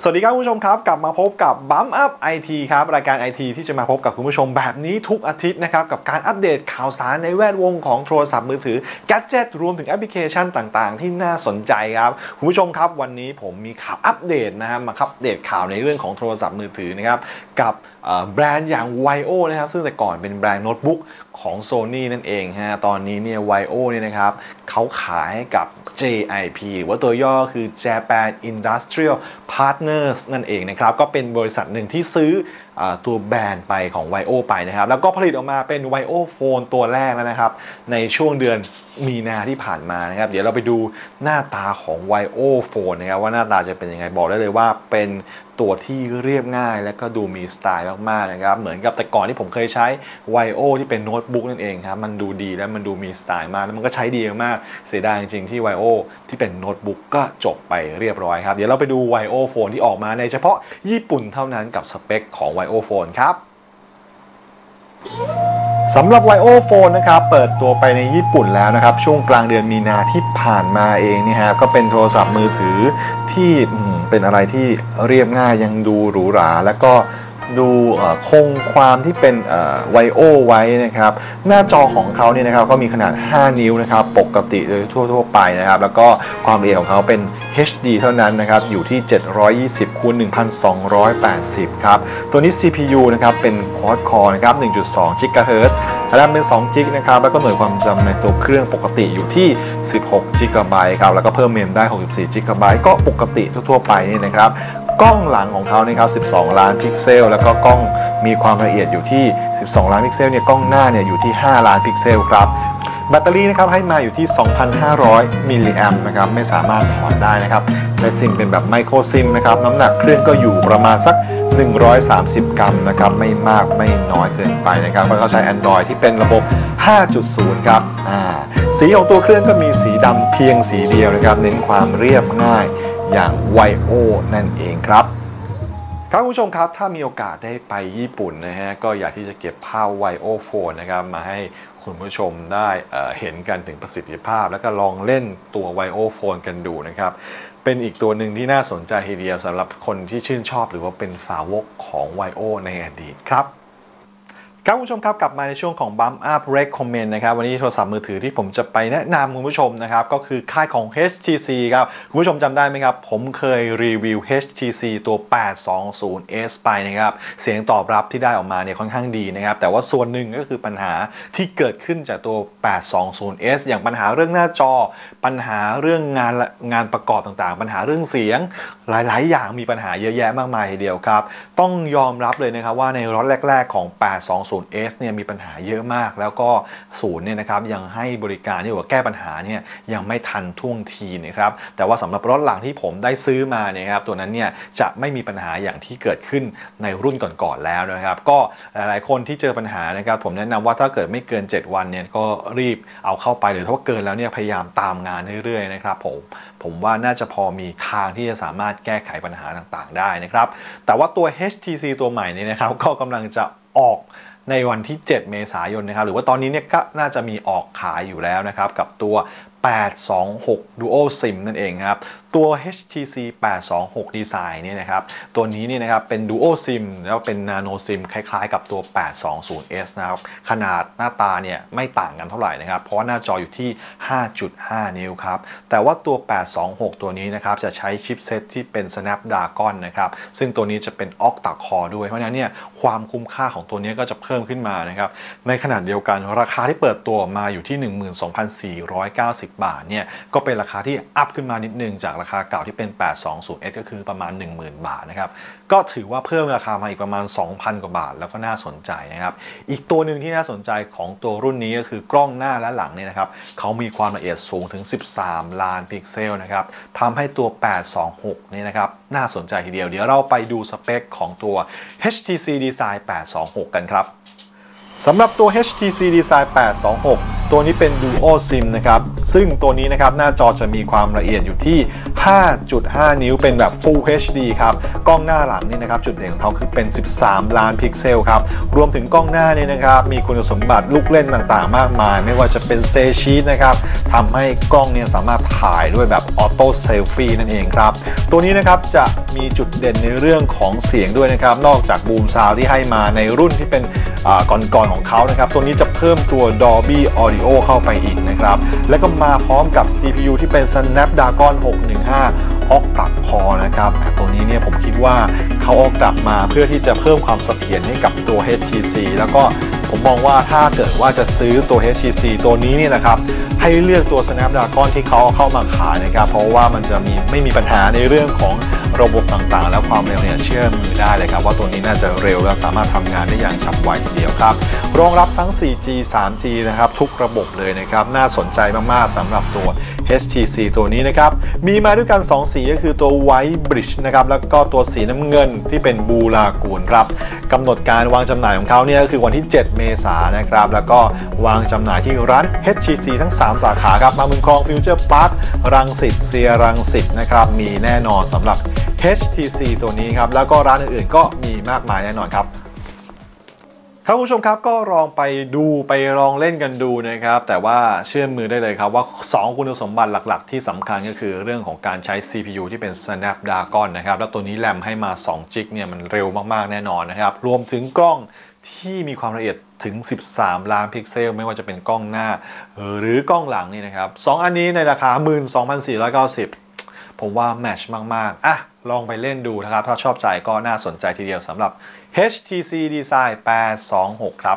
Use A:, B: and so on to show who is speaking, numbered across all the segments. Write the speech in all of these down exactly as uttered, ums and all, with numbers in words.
A: สวัสดีครับคุณผู้ชมครับกลับมาพบกับบัมอัพไอทีครับรายการ ไอ ที ที่จะมาพบกับคุณผู้ชมแบบนี้ทุกอาทิตย์นะครับกับการอัปเดตข่าวสารในแวดวงของโทรศัพท์มือถือแกดเจ็ตรวมถึงแอปพลิเคชันต่างๆที่น่าสนใจครับคุณผู้ชมครับวันนี้ผมมีข่าวอัปเดตนะครับมาอัปเดตข่าวในเรื่องของโทรศัพท์มือถือนะครับกับแบรนด์อย่าง ไวโอ นะครับซึ่งแต่ก่อนเป็นแบรนด์โน้ตบุ๊กของ Sony นั่นเองฮะตอนนี้เนี่ย ไวโอ เนี่ยนะครับเขาขายให้กับ เจ ไอ พี หรือว่าตัวย่อคือ Japan Industrial Partners นั่นเองนะครับก็เป็นบริษัทหนึ่งที่ซื้อตัวแบรนด์ไปของ ไวโอ ไปนะครับแล้วก็ผลิตออกมาเป็น ไวโอ Phone ตัวแรกแล้วนะครับในช่วงเดือนมีนาที่ผ่านมานะครับเดี๋ยวเราไปดูหน้าตาของ ไวโอ Phone นะครับว่าหน้าตาจะเป็นยังไงบอกได้เลยว่าเป็นตัวที่เรียบง่ายและก็ดูมีสไตล์มากๆนะครับเหมือนกับแต่ก่อนที่ผมเคยใช้ ไวโอ ที่เป็นโน้ตบุ๊กนั่นเองครับมันดูดีและมันดูมีสไตล์มากแล้วมันก็ใช้ดีมากเสียดายจริงๆที่ ไวโอ ที่เป็นโน้ตบุ๊กก็จบไปเรียบร้อยครับเดี๋ยวเราไปดู ไวโอ Phone ที่ออกมาในเฉพาะญี่ปุ่นเท่านั้นกับสเปคของ ไวโอ Phone ครับสำหรับ ไวโอ Phone นะครับเปิดตัวไปในญี่ปุ่นแล้วนะครับช่วงกลางเดือนมีนาที่ผ่านมาเองนี่ฮะก็เป็นโทรศัพท์มือถือที่เป็นอะไรที่เรียบง่ายยังดูหรูหราแล้วก็ดูคงความที่เป็น ไวโอ ไว้นะครับหน้าจอของเขาเนี่ยนะครับก็มีขนาดห้านิ้วนะครับปกติโดยทั่วๆไปนะครับแล้วก็ความละเอียดของเขาเป็น เอช ดี เท่านั้นนะครับอยู่ที่เจ็ดร้อยยี่สิบคูณหนึ่งพันสองร้อยแปดสิบครับตัวนี้ ซี พี ยู นะครับเป็น Quad Core นะครับ หนึ่งจุดสอง กิกะเฮิรตซ์ แรมเป็นสองจิกนะครับแล้วก็หน่วยความจำในตัวเครื่องปกติอยู่ที่สิบหกจิกะไบต์ครับแล้วก็เพิ่มเมมได้หกสิบสี่จิกะไบต์ก็ปกติทั่วๆไปนี่นะครับกล้องหลังของเขานะครับสิบสองล้านพิกเซลแล้วก็กล้องมีความละเอียดอยู่ที่สิบสองล้านพิกเซลเนี่ยกล้องหน้าเนี่ยอยู่ที่ห้าล้านพิกเซลครับแบตเตอรี่นะครับให้มาอยู่ที่ สองพันห้าร้อย มิลลิแอมป์นะครับไม่สามารถถอดได้นะครับและซิมเป็นแบบไมโครซิมนะครับน้ำหนักเครื่องก็อยู่ประมาณสักหนึ่งร้อยสามสิบกรัมนะครับไม่มากไม่น้อยเกินไปนะครับแล้วก็ใช้ Android ที่เป็นระบบ ห้าจุดศูนย์ ครับอ่าสีของตัวเครื่องก็มีสีดำเพียงสีเดียวนะครับเน้นความเรียบง่ายอย่าง ไวโอ นั่นเองครับครับคุณผู้ชมครับถ้ามีโอกาสได้ไปญี่ปุ่นนะฮะก็อยากที่จะเก็บภาพ ไวโอ Phone นะครับมาให้คุณผู้ชมได้เอ่อเห็นกันถึงประสิทธิภาพแล้วก็ลองเล่นตัว ไวโอ Phone กันดูนะครับเป็นอีกตัวหนึ่งที่น่าสนใจทีเดียวสำหรับคนที่ชื่นชอบหรือว่าเป็นสาวกของ ไวโอ ในอดีตครับครับคุณผู้ชมครับกลับมาในช่วงของ Bump Up Recommend นะครับวันนี้โทรศัพท์มือถือที่ผมจะไปแนะนำคุณผู้ชมนะครับก็คือค่ายของ เอช ที ซี ครับคุณผู้ชมจำได้ไหมครับผมเคยรีวิว เอช ที ซี ตัว แปดสองศูนย์ เอส ไปนะครับเสียงตอบรับที่ได้ออกมาเนี่ยค่อนข้างดีนะครับแต่ว่าส่วนหนึ่งก็คือปัญหาที่เกิดขึ้นจากตัว แปดสองศูนย์ เอส อย่างปัญหาเรื่องหน้าจอปัญหาเรื่องงานงานประกอบต่างๆปัญหาเรื่องเสียงหลายๆอย่างมีปัญหาเยอะแยะมากมายทีเดียวครับต้องยอมรับเลยนะครับว่าในรถแรกๆของ แปดสองศูนย์ เอส เนี่ยมีปัญหาเยอะมากแล้วก็ศูนย์เนี่ยนะครับยังให้บริการที่ว่าแก้ปัญหาเนี่ยยังไม่ทันท่วงทีนะครับแต่ว่าสำหรับรถหลังที่ผมได้ซื้อมาเนี่ยครับตัวนั้นเนี่ยจะไม่มีปัญหาอย่างที่เกิดขึ้นในรุ่นก่อนๆแล้วนะครับก็หลายๆคนที่เจอปัญหานะครับผมแนะนำว่าถ้าเกิดไม่เกินเจ็ดวันเนี่ยก็รีบเอาเข้าไปหรือถ้าเกินแล้วเนี่ยพยายามตามงานเรื่อยๆนะครับผมผมว่าน่าจะพอมีทางที่จะสามารถแก้ไขปัญหาต่างๆได้นะครับแต่ว่าตัว เอช ที ซี ตัวใหม่นี้นะครับก็กำลังจะออกในวันที่เจ็ดเมษายนนะครับหรือว่าตอนนี้เนี่ยก็น่าจะมีออกขายอยู่แล้วนะครับกับตัวแปดสองหก Dual SIM นั่นเองครับตัว เอช ที ซี แปดสองหก Design เนี่ยนะครับตัวนี้เนี่ยนะครับเป็น Dual SIM แล้วเป็น Nano SIM คล้ายๆกับตัว แปดสองศูนย์ เอส นะครับขนาดหน้าตาเนี่ยไม่ต่างกันเท่าไหร่นะครับเพราะว่าหน้าจออยู่ที่ ห้าจุดห้า นิ้วครับแต่ว่าตัว แปดสองหก ตัวนี้นะครับจะใช้ชิปเซตที่เป็น Snapdragon นะครับซึ่งตัวนี้จะเป็น Octa Core ด้วยเพราะฉะนั้นเนี่ยความคุ้มค่าของตัวนี้ก็จะเพิ่มขึ้นมานะครับในขนาดเดียวกันราคาที่เปิดตัวมาอยู่ที่ หนึ่งหมื่นสองพันสี่ร้อยเก้าสิบ บาทเนี่ยก็เป็นราคาที่อัพขึ้นมานิดนึงจากราคาเก่าที่เป็น แปดสองศูนย์ เอส ก็คือประมาณ หนึ่งหมื่น บาทนะครับก็ถือว่าเพิ่มราคามาอีกประมาณ สองพัน กว่าบาทแล้วก็น่าสนใจนะครับอีกตัวหนึ่งที่น่าสนใจของตัวรุ่นนี้ก็คือกล้องหน้าและหลังเนี่ยนะครับเขามีความละเอียดสูงถึงสิบสามล้านพิกเซลนะครับทำให้ตัว แปดสองหก นี่นะครับน่าสนใจทีเดียวเดี๋ยวเราไปดูสเปคของตัว เอช ที ซี Design แปดสองหก กันครับสำหรับตัว เอช ที ซี Design แปดสองหกตัวนี้เป็น Duo SIM นะครับซึ่งตัวนี้นะครับหน้าจอจะมีความละเอียดอยู่ที่ ห้าจุดห้า นิ้วเป็นแบบ Full เอช ดี ครับกล้องหน้าหลังนี่นะครับจุดเด่นของเขาคือเป็นสิบสามล้านพิกเซลครับรวมถึงกล้องหน้านี่นะครับมีคุณสมบัติลูกเล่นต่างๆมากมายไม่ว่าจะเป็นเซชีตนะครับทำให้กล้องเนี่ยสามารถถ่ายด้วยแบบออโต้เซลฟี่นั่นเองครับตัวนี้นะครับจะมีจุดเด่นในเรื่องของเสียงด้วยนะครับนอกจากบูมซาวด์ที่ให้มาในรุ่นที่เป็นก่อนๆของเขานะครับตัวนี้จะเพิ่มตัว Dolby Audio เข้าไปอีกนะครับและก็มาพร้อมกับ ซี พี ยู ที่เป็น Snapdragon หกหนึ่งห้า Octa Core นะครับตัวนี้เนี่ยผมคิดว่าเขาเอากลับมาเพื่อที่จะเพิ่มความเสถียรให้กับตัว เอช ที ซี แล้วก็ผมมองว่าถ้าเกิดว่าจะซื้อตัว เอช ที ซี ตัวนี้เนี่ยนะครับให้เลือกตัว Snapdragon ที่เขาเอาเข้ามาขายนะครับเพราะว่ามันจะมีไม่มีปัญหาในเรื่องของระบบต่างๆและความเร็วเนี่ยเชื่อมือได้เลยครับว่าตัวนี้น่าจะเร็วและสามารถทำงานได้อย่างฉับไวทีเดียวครับรองรับทั้ง โฟร์จี ทรีจี นะครับทุกระบบเลยนะครับน่าสนใจมากๆสำหรับตัว เอช ที ซี ตัวนี้นะครับมีมาด้วยกันสองสีก็คือตัว White Bridge นะครับแล้วก็ตัวสีน้ำเงินที่เป็นบูรากูนครับกำหนดการวางจำหน่ายของเขาเนี่ยก็คือวันที่เจ็ดเมษายนนะครับแล้วก็วางจำหน่ายที่ร้าน เอช ที ซี ทั้งสามสาขาครับมาบุญครองฟิวเจอร์พาร์ครังสิตเซียรังสิตนะครับมีแน่นอนสำหรับ เอช ที ซี ตัวนี้ครับแล้วก็ร้านอื่นๆก็มีมากมายแน่นอนครับครับคุณผู้ชมครับก็ลองไปดูไปลองเล่นกันดูนะครับแต่ว่าเชื่อมือได้เลยครับว่าสองคุณสมบัติหลักๆที่สำคัญก็คือเรื่องของการใช้ ซี พี ยู ที่เป็น Snapdragon นะครับแล้วตัวนี้แรมให้มาสองจิกเนี่ยมันเร็วมากๆแน่นอนนะครับรวมถึงกล้องที่มีความละเอียดถึงสิบสามล้านพิกเซลไม่ว่าจะเป็นกล้องหน้าหรือกล้องหลังนี่นะครับสองอันนี้ในราคา หนึ่งหมื่นสองพันสี่ร้อยเก้าสิบ ผมว่าแมทช์มากๆอ่ะลองไปเล่นดูนะครับถ้าชอบใจก็น่าสนใจทีเดียวสำหรับ เอช ที ซี Design แปดสองหกครับ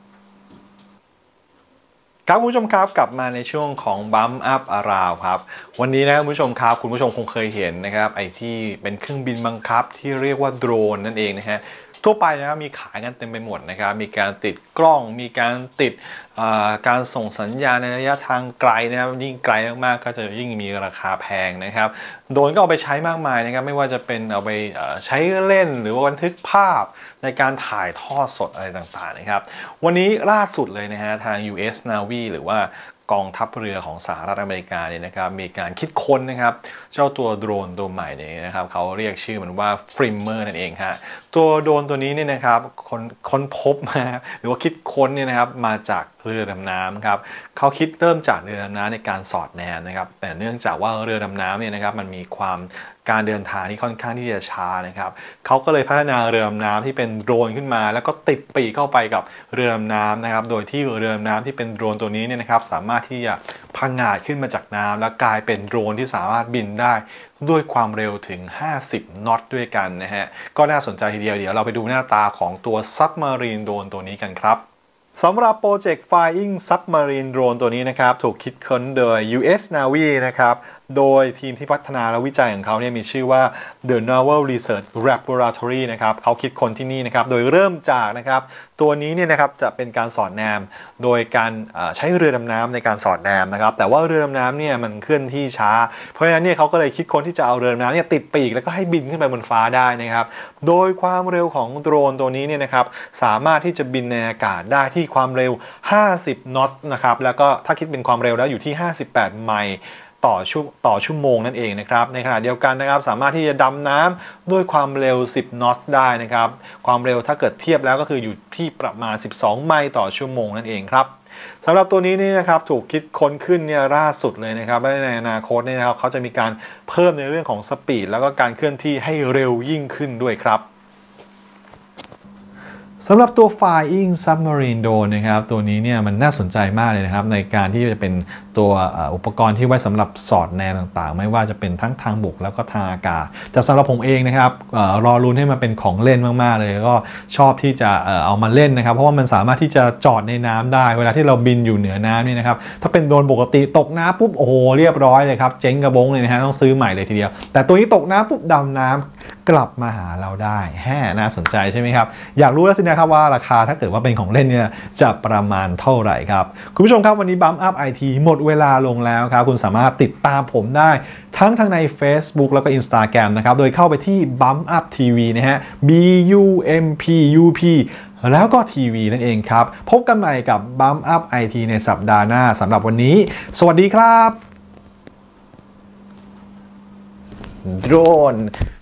A: ครับคุณผู้ชมครับกลับมาในช่วงของ Bump Up Around ครับวันนี้นะครับคุณผู้ชมครับคุณผู้ชมคงเคยเห็นนะครับไอ้ที่เป็นเครื่องบินบังคับที่เรียกว่าโดรนนั่นเองนะฮะทั่วไปนะครับมีขายกันเต็มไปหมดนะครับมีการติดกล้องมีการติดการส่งสัญญาณในระยะทางไกลนะครับยิ่งไกลมากๆก็จะยิ่งมีราคาแพงนะครับโดรนก็เอาไปใช้มากมายนะครับไม่ว่าจะเป็นเอาไปใช้เล่นหรือว่าบันทึกภาพในการถ่ายทอดสดอะไรต่างๆนะครับวันนี้ล่าสุดเลยนะฮะทาง ยู เอส Navy หรือว่ากองทัพเรือของสหรัฐอเมริกาเนี่ยนะครับมีการคิดค้นนะครับเจ้าตัวโดรนตัวใหม่เนี่ยนะครับเขาเรียกชื่อมันว่าฟริมเมอร์นั่นเองฮะตัวโดรนตัวนี้เนี่ยนะครับคนค้นพบมาหรือว่าคิดค้นเนี่ยนะครับมาจากเรือดำน้ำครับเขาคิดเริ่มจากเรือดำน้ำในการสอดแนมนะครับแต่เนื่องจากว่าเรือดำน้ำเนี่ยนะครับมันมีความการเดินทางที่ค่อนข้างที่จะช้านะครับเขาก็เลยพัฒนาเรือดำน้ำที่เป็นโดรนขึ้นมาแล้วก็ติดปีกเข้าไปกับเรือดำน้ำนะครับโดยที่เรือดำน้ำที่เป็นโดรนตัวนี้เนี่ยนะครับสามารถที่จะพังงาดขึ้นมาจากน้ำแล้วกลายเป็นโดรนที่สามารถบินได้ด้วยความเร็วถึงห้าสิบน็อตด้วยกันนะฮะก็น่าสนใจทีเดียวเดี๋ยวเราไปดูหน้าตาของตัว Submarine Drone ตัวนี้กันครับสำหรับโปรเจกต์ Flying Submarine Drone ตัวนี้นะครับถูกคิดค้นโดย ยู เอส Navy นะครับโดยทีมที่พัฒนาและวิจัยของเขาเนี่ยมีชื่อว่า The Naval Research Laboratory นะครับเขาคิดค้นที่นี่นะครับโดยเริ่มจากนะครับตัวนี้เนี่ยนะครับจะเป็นการสอดแนมโดยการใช้เรือดำน้ำในการสอดแนมนะครับแต่ว่าเรือดำน้ำเนี่ยมันเคลื่อนที่ช้าเพราะฉะนั้นเนี่ยเขาก็เลยคิดค้นที่จะเอาเรือดำน้ำเนี่ยติดปีกแล้วก็ให้บินขึ้นไปบนฟ้าได้นะครับโดยความเร็วของโดรนตัวนี้เนี่ยนะครับสามารถที่จะบินในอากาศได้ที่ความเร็วห้าสิบน็อตนะครับแล้วก็ถ้าคิดเป็นความเร็วแล้วอยู่ที่ห้าสิบแปดไมล์ต่อชั่วต่อชั่วโมงนั่นเองนะครับในขณะเดียวกันนะครับสามารถที่จะดำน้ำด้วยความเร็วสิบน็อตได้นะครับความเร็วถ้าเกิดเทียบแล้วก็คืออยู่ที่ประมาณสิบสองไมล์ต่อชั่วโมงนั่นเองครับสำหรับตัวนี้นี่นะครับถูกคิดค้นขึ้นเนี่ยล่าสุดเลยนะครับและในอนาคตเนี่ยนะครับเขาจะมีการเพิ่มในเรื่องของสปีดแล้วก็การเคลื่อนที่ให้เร็วยิ่งขึ้นด้วยครับสำหรับตัว Flying Submarine Drone นะครับตัวนี้เนี่ยมันน่าสนใจมากเลยนะครับในการที่จะเป็นตัวอุปกรณ์ที่ไว้สำหรับสอดแนมต่างๆไม่ว่าจะเป็นทั้งทางบกแล้วก็ทางอากาศแต่สำหรับผมเองนะครับรอรุ้นให้มันเป็นของเล่นมากๆเลยก็ชอบที่จะเอามาเล่นนะครับเพราะว่ามันสามารถที่จะจอดในน้ำได้เวลาที่เราบินอยู่เหนือน้ำนี่นะครับถ้าเป็นโดรนปกติตกน้ำปุ๊บโอ้โหเรียบร้อยเลยครับเจ๊งกระบงเลยนะฮะต้องซื้อใหม่เลยทีเดียวแต่ตัวนี้ตกน้ำปุ๊บดำน้ำกลับมาหาเราได้แฮ่น่าสนใจใช่ไหมครับอยากรู้แล้วสินะครับว่าราคาถ้าเกิดว่าเป็นของเล่นเนี่ยจะประมาณเท่าไหร่ครับคุณผู้ชมครับวันนี้บัมอัพไอทีหมดเวลาลงแล้วครับคุณสามารถติดตามผมได้ทั้งทางใน Facebook แล้วก็ Instagram นะครับโดยเข้าไปที่ Bump Up ที วี นะฮะ B U M P U P แล้วก็ทีวีนั่นเองครับพบกันใหม่กับ Bump Up ไอ ที ในสัปดาห์หน้าสำหรับวันนี้สวัสดีครับโดรน